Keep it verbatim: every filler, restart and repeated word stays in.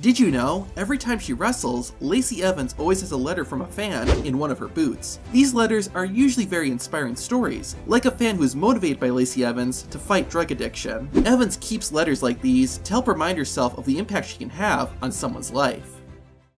Did you know, every time she wrestles, Lacey Evans always has a letter from a fan in one of her boots. These letters are usually very inspiring stories, like a fan who is motivated by Lacey Evans to fight drug addiction. Evans keeps letters like these to help remind herself of the impact she can have on someone's life.